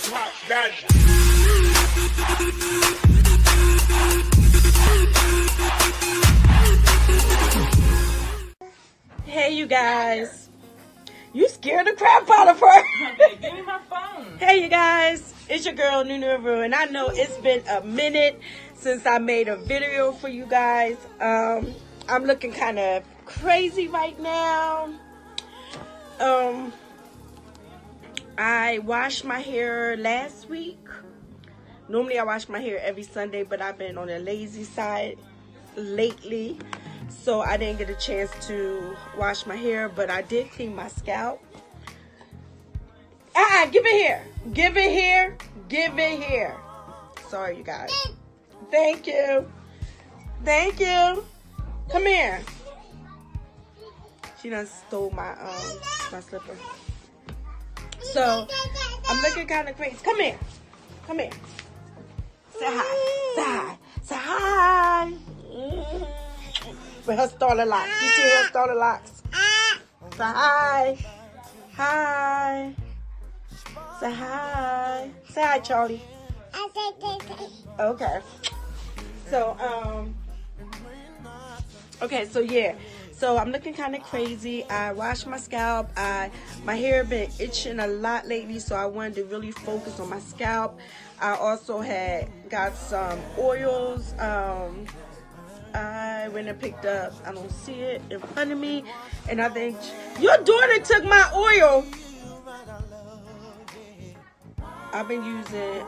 Hey, you guys. You scared the crap out of her. Okay, give me my phone. Hey, you guys. It's your girl, Nunu Aru, and I know it's been a minute since I made a video for you guys. I'm looking kind of crazy right now. I washed my hair last week. Normally I wash my hair every Sunday, but I've been on the lazy side lately, so I didn't get a chance to wash my hair, but I did clean my scalp. Give it here. Give it here. Give it here. Sorry, you guys. Thank you. Thank you. Come here. She done stole my slipper. So I'm looking kind of crazy. Come here. Come here. Say hi. Say hi. Say hi. With her starter locks. You see her starter locks? Say hi. Hi. Say hi. Say hi, Charlie. Okay. So, okay, so yeah. So I'm looking kind of crazy. I washed my scalp. My hair been itching a lot lately, so I wanted to really focus on my scalp. I also had got some oils. I went and picked up, I don't see it in front of me, and I think your daughter took my oil. I've been using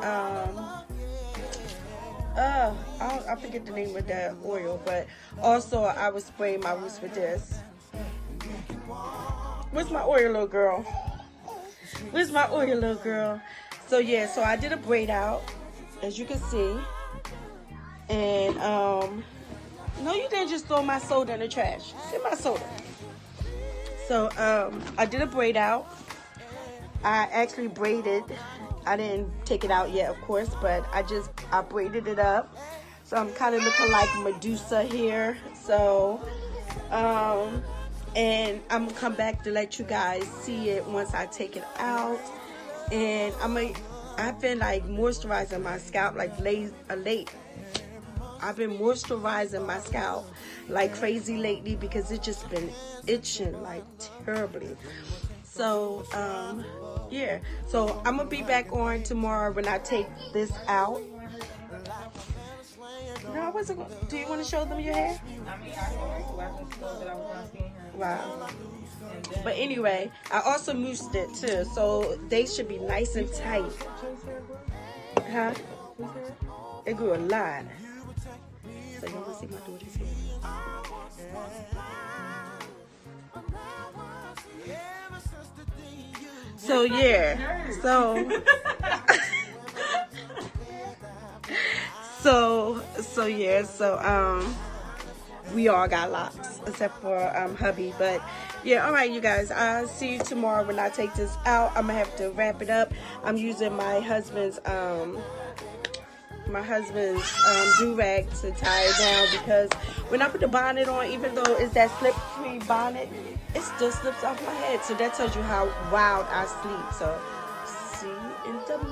I forget the name of that oil, but also I was spraying my roots with this. Where's my oil, little girl? Where's my oil, little girl? So yeah, so I did a braid out, as you can see, and no, you didn't just throw my soda in the trash. Get my soda. So I did a braid out. I actually braided. I didn't take it out yet, of course, but I braided it up. So I'm kind of looking like Medusa here. So, and I'm gonna come back to let you guys see it once I take it out. And I've been like moisturizing my scalp like late. I've been moisturizing my scalp like crazy lately because it just been itching like terribly. So, yeah. So I'm gonna be back on tomorrow when I take this out. No, I wasn't. Do you want to show them your hair? Wow. But anyway, I also moussed it too, so they should be nice and tight. Huh? It grew a lot. So you want to see my daughter's hair? So yeah, so yeah, so we all got locks except for hubby. But yeah, all right, you guys, I'll see you tomorrow when I take this out. I'm gonna have to wrap it up. I'm using my husband's do-rag to tie it down, because when I put the bonnet on, even though it's that slip-free bonnet, it still slips off my head. So that tells you how wild I sleep. So see you in the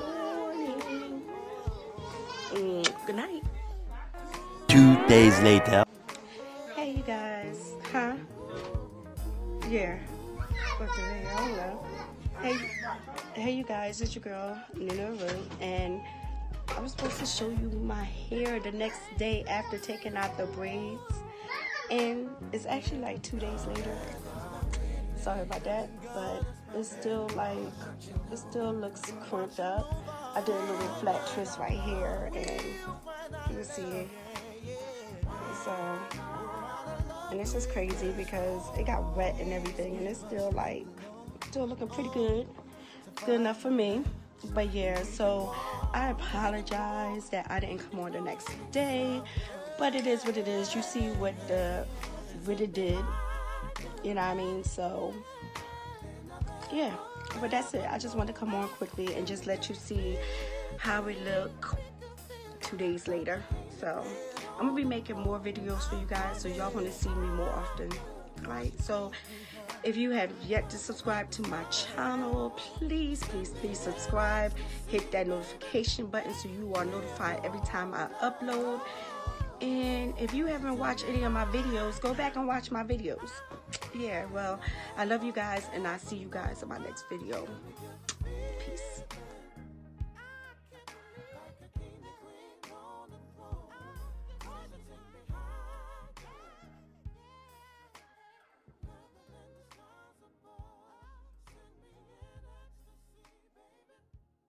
morning. Good night. 2 days later. Hey, you guys. Huh? Yeah. What's the name? I don't know. Hey, you guys. It's your girl, Nunu Aru, and I was supposed to show you my hair the next day after taking out the braids, and it's actually like 2 days later. Sorry about that, but it's still like, it still looks crimped up. I did a little flat twist right here, and you can see it. So, and this is crazy because it got wet and everything, and it's still like, still looking pretty good. Good enough for me. But yeah, so I apologize that I didn't come on the next day, but it is what it is. You see what it did, you know what I mean? So yeah, but that's it. I just want to come on quickly and just let you see how it look 2 days later. So I'm gonna be making more videos for you guys, so y'all want to see me more often, right? So If you have yet to subscribe to my channel, please subscribe. Hit that notification button so you are notified every time I upload. And if you haven't watched any of my videos, go back and watch my videos. Yeah, well, I love you guys, and I'll see you guys in my next video.